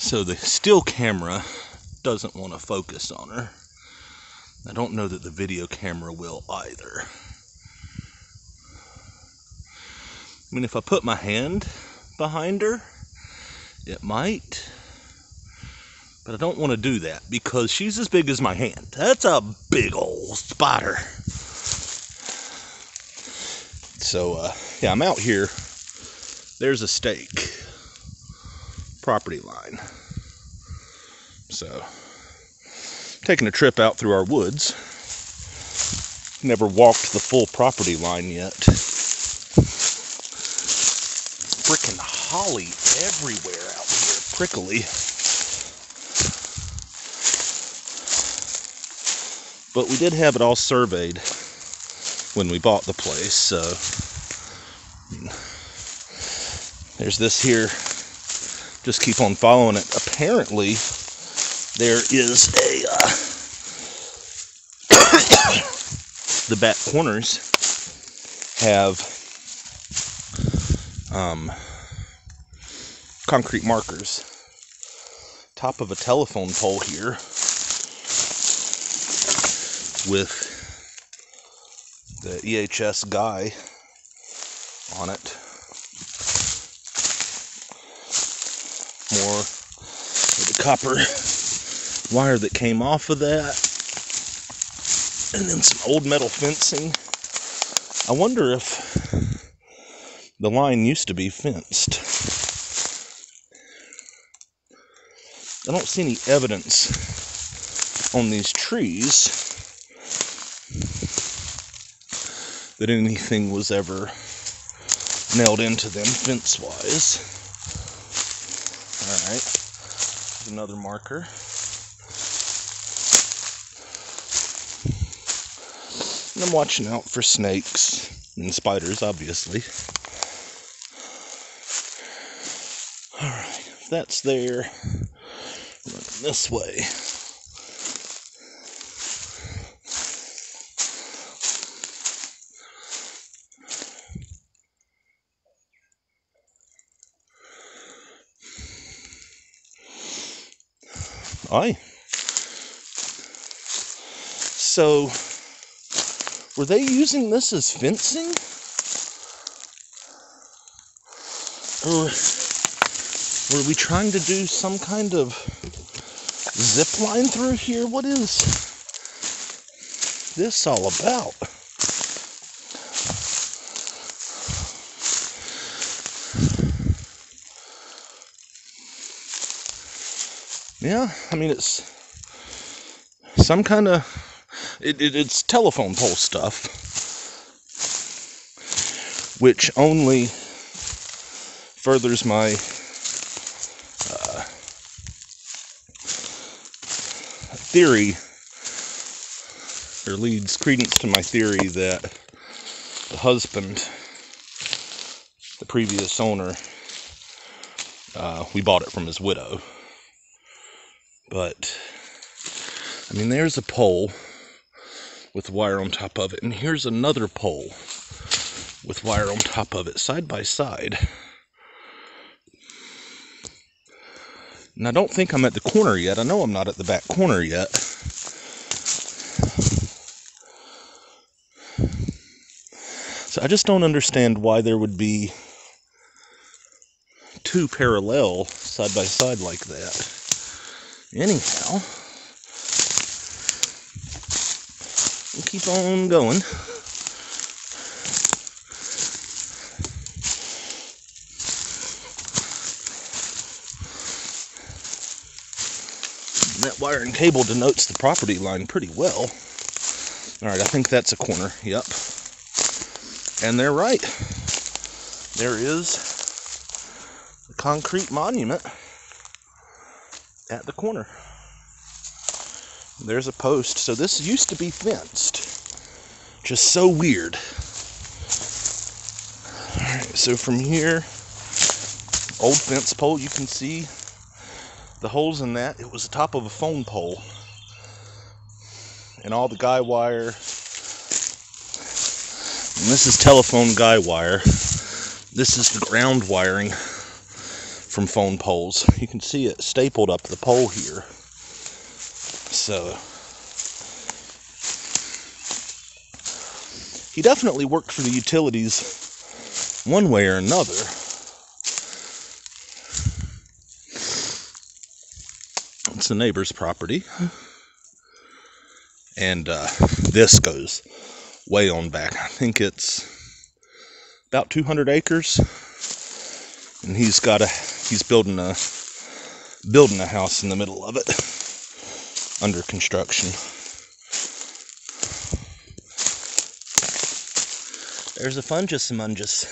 So the still camera doesn't want to focus on her. I don't know that the video camera will either. I mean, if I put my hand behind her, it might. But I don't want to do that because she's as big as my hand. That's a big old spider. So, yeah, I'm out here. There's a stake. Property line. So, taking a trip out through our woods. Never walked the full property line yet. Frickin' holly everywhere out here. Prickly. But we did have it all surveyed when we bought the place, so there's this here. Just keep on following it. Apparently, there is a the back corners have concrete markers. Top of a telephone pole here with the EHS guy on it. More of the copper wire that came off of that. And then some old metal fencing. I wonder if the line used to be fenced. I don't see any evidence on these trees that anything was ever nailed into them fence-wise. Alright, there's another marker. And I'm watching out for snakes and spiders, obviously. Alright, if that's there, running this way. Aye. So, were they using this as fencing? Or were we trying to do some kind of zip line through here? What is this all about? Yeah, I mean, it's some kind of, it's telephone pole stuff, which only furthers my theory, or leads credence to my theory that the husband, the previous owner, we bought it from his widow. But, I mean, there's a pole with wire on top of it, and here's another pole with wire on top of it, side by side. And I don't think I'm at the corner yet. I know I'm not at the back corner yet. So I just don't understand why there would be two parallel side by side like that. Anyhow, we'll keep on going. And that wire and cable denotes the property line pretty well. Alright, I think that's a corner. Yep. And they're right. There is a concrete monument at the corner. There's a post. So this used to be fenced. Just so weird. Alright, so from here, old fence pole, you can see the holes in that. It was the top of a phone pole. And all the guy wire. And this is telephone guy wire. This is the ground wiring from phone poles. You can see it stapled up the pole here. So he definitely worked for the utilities one way or another. It's the neighbor's property. And this goes way on back. I think it's about 200 acres. And he's building a house in the middle of it, under construction. There's a fungus mungus.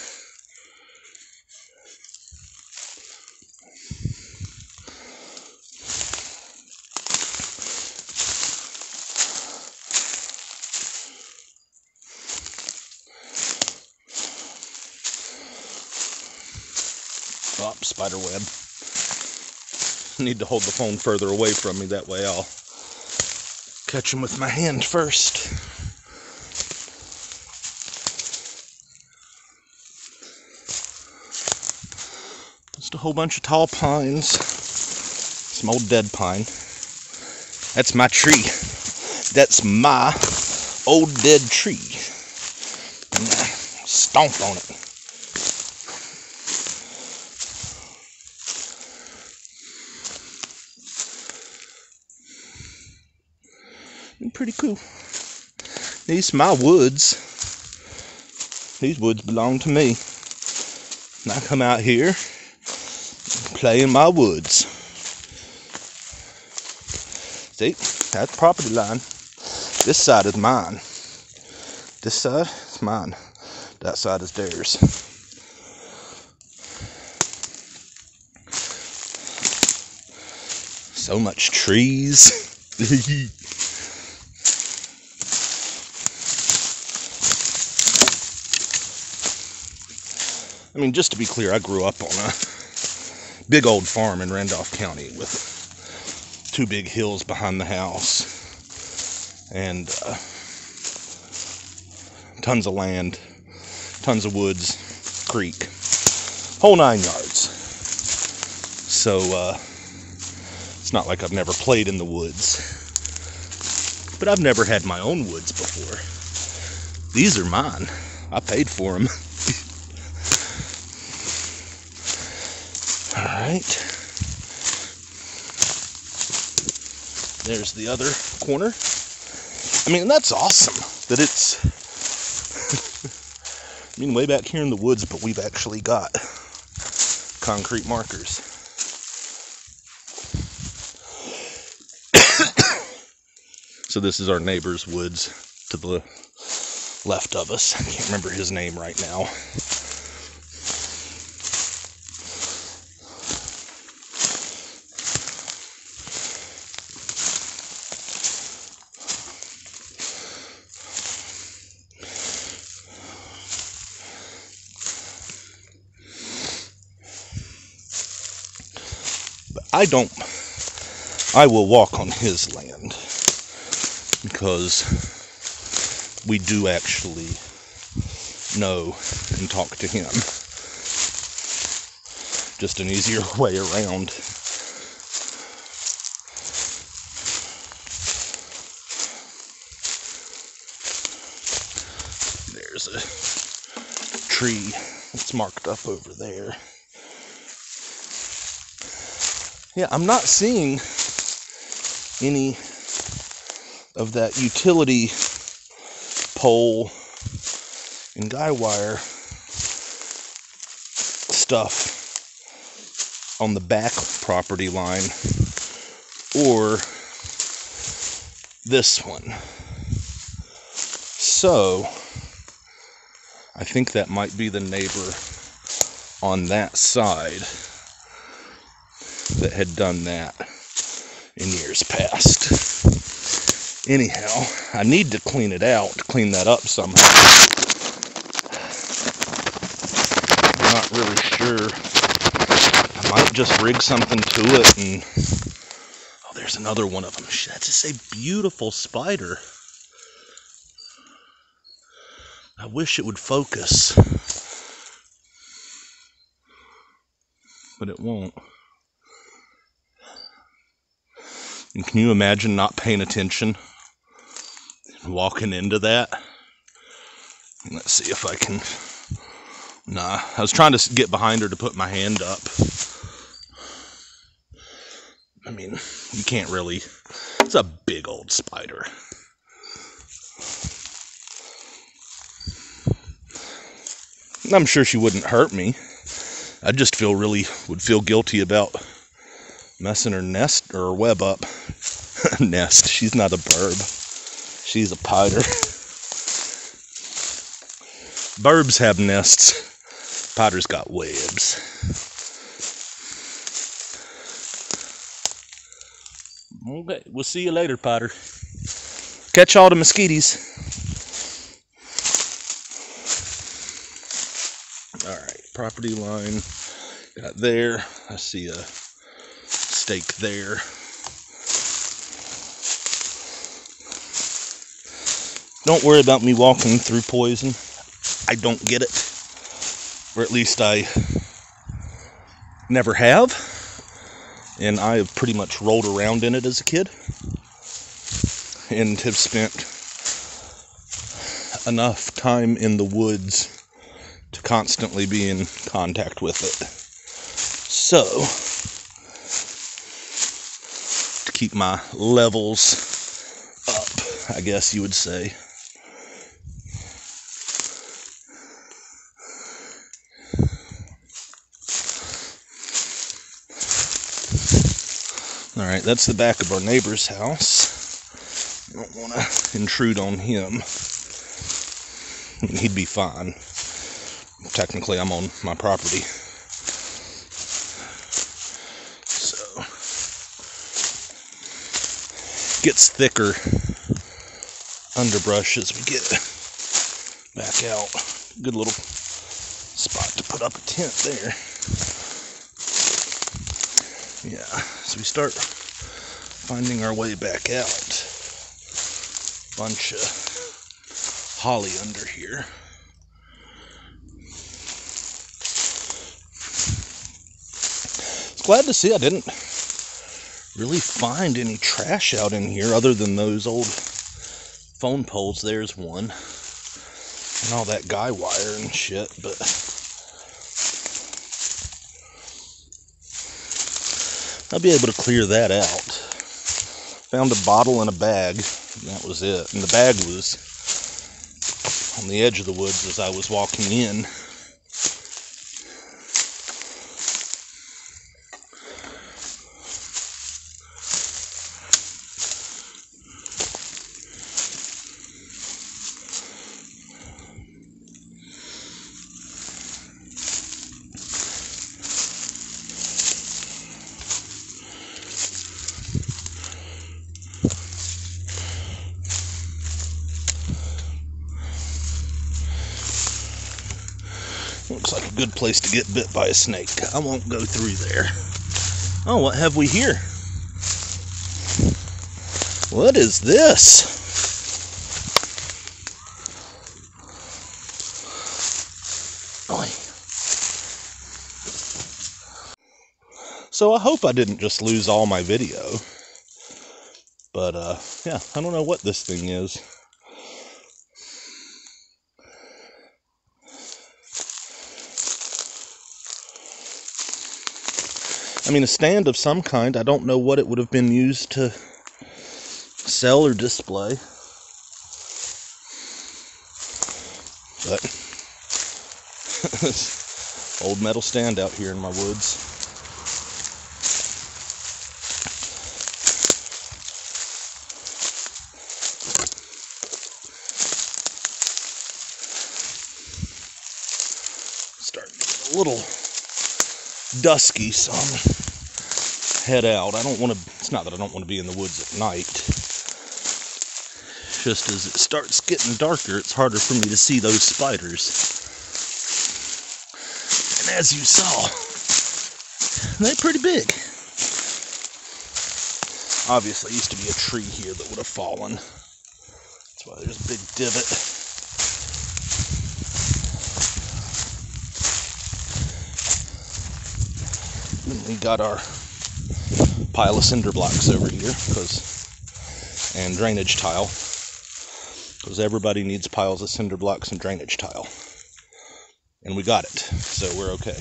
Oh, spider web. I need to hold the phone further away from me, that way I'll catch him with my hand first. Just a whole bunch of tall pines. Some old dead pine. That's my tree. That's my old dead tree. And I stomped on it. Pretty cool. These are my woods. These woods belong to me. And I come out here and play in my woods. See, that's property line. This side is mine. This side is mine. That side is theirs. So much trees. I mean, just to be clear, I grew up on a big old farm in Randolph County with 2 big hills behind the house and tons of land, tons of woods, creek, whole 9 yards. So it's not like I've never played in the woods, but I've never had my own woods before. These are mine. I paid for them. Alright, there's the other corner. I mean, that's awesome that it's, I mean, way back here in the woods, but we've actually got concrete markers. So this is our neighbor's woods to the left of us. I can't remember his name right now. I will walk on his land because we do actually know and talk to him. Just an easier way around. There's a tree that's marked up over there. Yeah, I'm not seeing any of that utility pole and guy wire stuff on the back property line or this one. So I think that might be the neighbor on that side that had done that in years past. Anyhow, I need to clean it out, clean that up somehow. I'm not really sure. I might just rig something to it and... Oh, there's another one of them. That's just a beautiful spider. I wish it would focus. but it won't. And can you imagine not paying attention and walking into that? Let's see if I can. Nah, I was trying to get behind her to put my hand up. I mean, you can't really. It's a big old spider. I'm sure she wouldn't hurt me. I just would feel guilty about messing her nest or her web up. Nest. She's not a burb. She's a spider. Burbs have nests. Spiders got webs. Okay, we'll see you later, Potter. Catch all the mosquitoes. Alright, property line. Got there. I see a stake there. Don't worry about me walking through poison. I don't get it. Or at least I never have. And I have pretty much rolled around in it as a kid. And have spent enough time in the woods to constantly be in contact with it. So, to keep my levels up, I guess you would say. Alright, that's the back of our neighbor's house. I don't want to intrude on him. He'd be fine. Technically, I'm on my property. So, gets thicker underbrush as we get back out. Good little spot to put up a tent there. Yeah, so we start finding our way back out. Bunch of holly under here. Glad to see I didn't really find any trash out in here other than those old phone poles. There's one. And all that guy wire and shit, but I'll be able to clear that out. Found a bottle and a bag, and that was it. And the bag was on the edge of the woods as I was walking in. Looks like a good place to get bit by a snake. I won't go through there. Oh, what have we here? What is this? Oy. So I hope I didn't just lose all my video. But, yeah, I don't know what this thing is. I mean, a stand of some kind. I don't know what it would have been used to sell or display. But, old metal stand out here in my woods. Starting to get a little dusky, so I'm head out. I don't want to, it's not that I don't want to be in the woods at night. Just as it starts getting darker, it's harder for me to see those spiders. And as you saw, they're pretty big. Obviously, used to be a tree here that would have fallen. That's why there's a big divot. We got our pile of cinder blocks over here, and drainage tile, because everybody needs piles of cinder blocks and drainage tile. And we got it, so we're okay.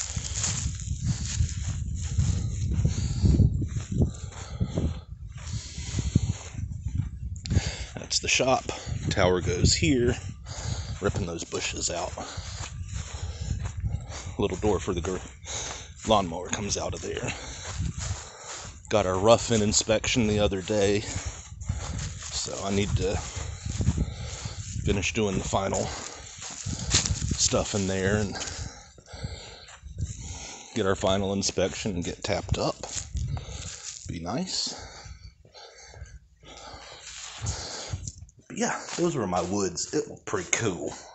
That's the shop. Tower goes here, ripping those bushes out. Little door for the lawnmower comes out of there. Got our rough-in inspection the other day, so I need to finish doing the final stuff in there and get our final inspection and get tapped up. Be nice. But yeah, those were my woods. It was pretty cool.